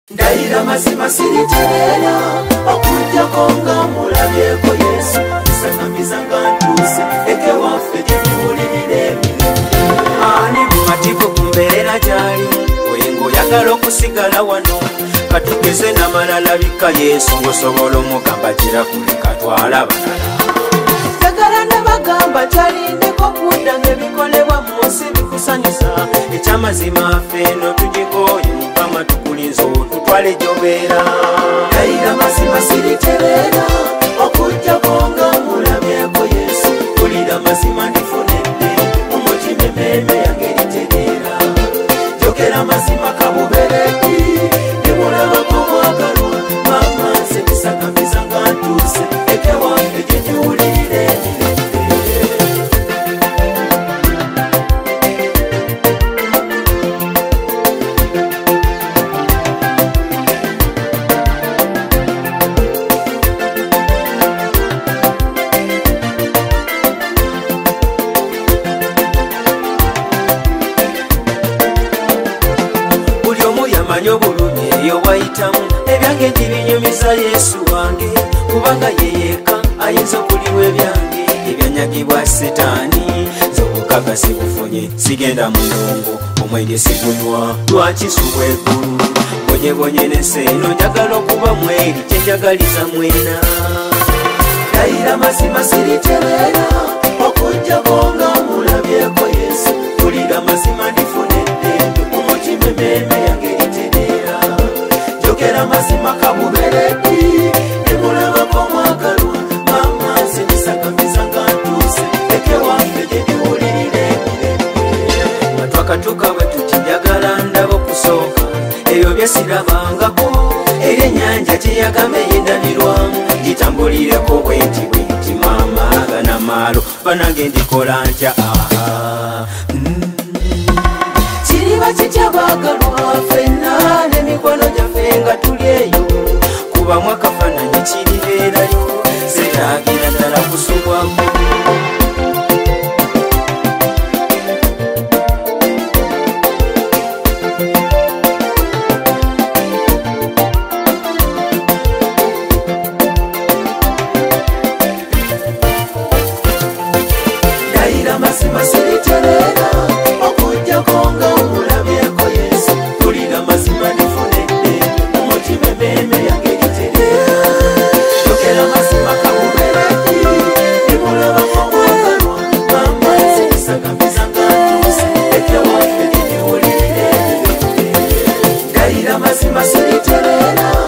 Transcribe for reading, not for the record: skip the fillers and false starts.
Ndayira mazima siriterera okujja konga mulabyeko Yesu nsangamiza nga ntuse eke waffe gyetuwulirire ani mumativu kumbeera gyali oyengo oyagala okusigala wano katugeze n'amalala bika Yesu ng'osobola omugamba gira kule katwala balala njagala nabagamba talindeko kudda ng'ebikolebwa mu nsi bikusanyusa ekyamazima ffe eno tugigoye mukama tukulinze otutwale gy'obeera ndayira mazima siriterera okujja konga mulabyeko Yesu kulira mazima ndifunedde umutima emmeeme yange eritereera jogera mazima kabubereki nemulabako mwagalwa mama nze bisagamiza nga ntuuse eke waffe gye tuwulirire obulumi eyo wayitamu ebyange ntibinyumiza Yesu wange kubanga yeyeka ayinza okuliwa ebyange ebyanyagibwa Setaani z'obukakasi bufunye sigenda mulongo omwenge sigunywa lwaki subwa eggulu bonyebonye n'ensi eno njagala okuba mweri kyenjagaliza mwena ndayira mazima siriterera okujja konga mulabyeko Yesu kulira mazima ndifunedde umutima emmeeme yange eritereera jogera mazima kabubereki nemulabako mwagalwa mama nze bisagamiza nga ntuuse eke waffe gye ndiwulirire nga twakatuuka bwe tuti njagala ndaba okusooka ebyo bye sirabangako era ennyanja gyeyagamba ey'endabirwamu gitambulireko bwenti mama ganamaalo banange ndikola ntya kiriba kitya baagalwa ffenna n'emikono gyaffe nga tuli eyo kubamu akafaananyi kiribeerayo setaagera ddala kusubwako ndayira mazima siriterera okujja konga mulabyeko Yesu kulira mazima ndifunedde umutima emmeeme yange eritereera jogera mazima kabubereki nemulabako mwagalwa mama nze bisagamiza nga ntuuse eke waffe gye ndiwulirire ndayira mazima siriterera